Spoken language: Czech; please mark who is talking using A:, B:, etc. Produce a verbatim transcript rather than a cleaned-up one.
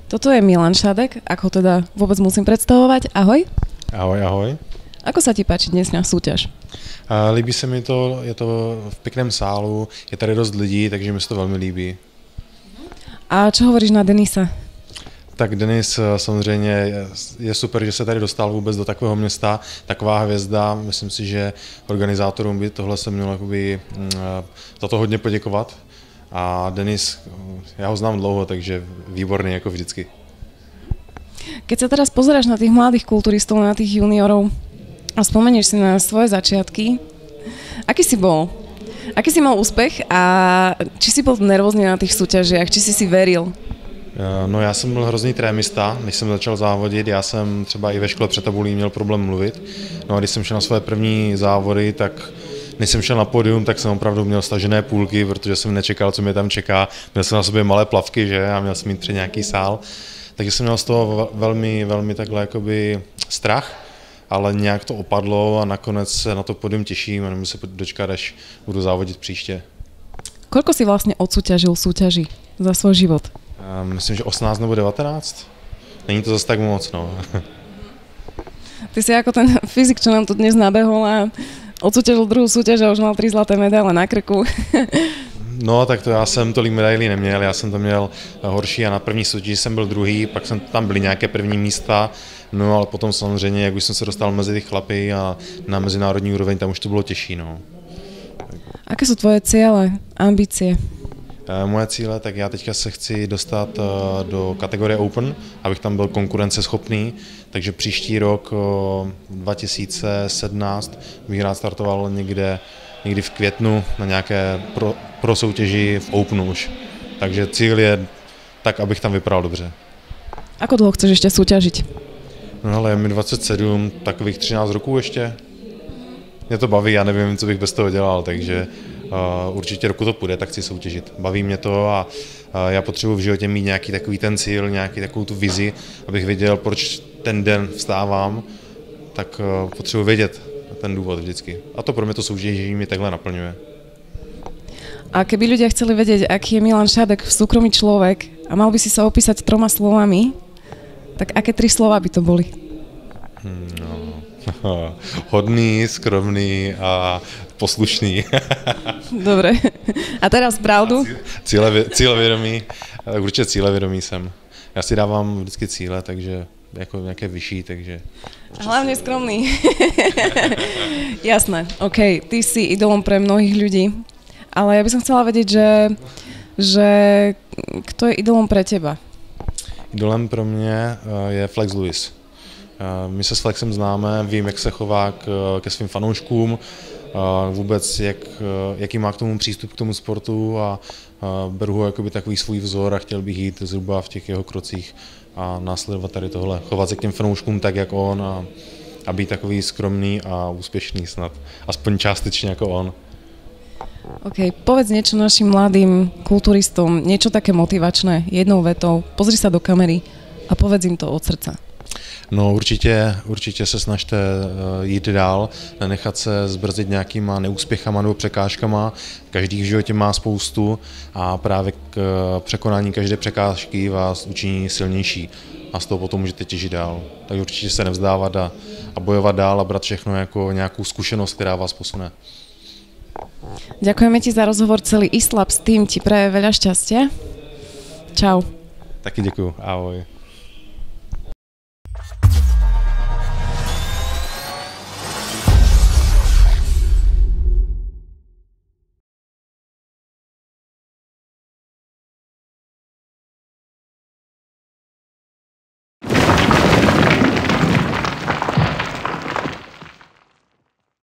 A: Toto je Milan Šadek, ak ho teda vôbec musím predstavovať. Ahoj.
B: Ahoj, ahoj.
A: Ako sa ti páči dnesná súťaž?
B: Uh, líbí se mi to, je to v pěkném sálu, je tady dost lidí, takže mi se to velmi líbí.
A: A čo hovoríš na Denisa?
B: Tak Denis samozřejmě je, je super, že se tady dostal vůbec do takového města, taková hvězda. Myslím si, že organizátorům by tohle se mělo jakoby, uh, za to hodně poděkovat. A Denis, já ho znám dlouho, takže výborný jako vždycky.
A: Keď sa teraz pozeráš na tých mladých kulturistov, na tých juniorov a spomenieš si na svoje začiatky, aký si bol? Aký si mal úspech a či si bol nervózny na tých súťažiach, či si si veril?
B: No já jsem byl hrozný trémista, než jsem začal závodit, já jsem třeba i ve škole před tabulí měl problém mluvit. No a když jsem šel na své první závody, tak než jsem šel na pódium, tak jsem opravdu měl stažené půlky, protože jsem nečekal, co mě tam čeká. Měl jsem na sobě malé plavky, že, a měl jsem mít před nějaký sál. Takže jsem měl z toho velmi, velmi takhle jakoby strach, ale nějak to opadlo a nakonec se na to pódium těším a nemůžu se dočkat, až budu závodit příště.
A: Koľko si vlastně odsúťažil súťaží za svůj život?
B: Myslím, že osmnáct nebo devatenáct. Není to zase tak moc, no.
A: Ty si jako ten fyzik, čo nám tu dnes nabehol a odsúťažil druhou súťaž a už mal tři zlaté medaile na krku.
B: No, tak to já jsem tolik medailí neměl, já jsem to měl horší a na první soutěži jsem byl druhý, pak jsem tam byly nějaké první místa, no ale potom samozřejmě, jak už jsem se dostal mezi ty chlapy a na mezinárodní úroveň, tam už to bylo těžší, no.
A: Aké jsou tvoje cíle, ambície?
B: Moje cíle, tak já teďka se chci dostat do kategorie Open, abych tam byl konkurenceschopný, takže příští rok dva tisíce sedmnáct bych rád startoval někde, někdy v květnu na nějaké pro, pro soutěži v Openu už. Takže cíl je tak, abych tam vypadal dobře.
A: Ako dlouho chceš ještě soutěžit?
B: No ale je mi dvacet sedm, takových třináct roků ještě. Mě to baví, já nevím, co bych bez toho dělal, takže uh, určitě roku to půjde, tak chci soutěžit. Baví mě to a uh, já potřebuji v životě mít nějaký takový ten cíl, nějaký takovou tu vizi, abych věděl, proč ten den vstávám, tak uh, potřebuji vědět ten důvod vždycky. A to pro mě to soutěžení mi takhle naplňuje.
A: A keby ľudia chceli vedieť, aký je Milan Šadek v súkromí človek a mal by si sa opísať troma slovami, tak aké tri slova by to boli?
B: No, hodný, skromný a poslušný.
A: Dobre. A teraz pravdu?
B: Cíle, cílevědomý, určitě cílevědomý jsem. Já si dávám vždycky cíle, takže jako nějaké vyšší, takže...
A: Hlavne skromný. Jasné, OK, ty si idolom pre mnohých ľudí, ale ja by som chcela vedieť, že, že kto je idolom pre teba?
B: Idolem pro mě je Flex Lewis. My se s Flexem známe, vím, jak se chová k, ke svým fanouškům, vůbec jak, jaký má k tomu přístup k tomu sportu a beru ho jakoby takový svůj vzor a chtěl bych jít zhruba v těch jeho krocích a následovat tady tohle, chovat se k těm fanouškům tak, jak on a, a být takový skromný a úspěšný snad, aspoň částečně jako on.
A: OK, povedz niečo našim mladým kulturistom, niečo také motivačné, jednou vetou, pozri sa do kamery a povedz im to od srdca.
B: No určitě, určitě se snažte jít dál, nenechat se zbrzdit nějakýma neúspěchama nebo překážkama. Každý v životě má spoustu a právě k překonání každé překážky vás učiní silnější a z toho potom můžete těžit dál. Tak určitě se nevzdávat a, a bojovat dál a brát všechno jako nějakou zkušenost, která vás posune.
A: Ďakujeme ti za rozhovor, celý eSlabs tým ti praje veľa šťastia. Čau.
B: Taky děkuju, ahoj.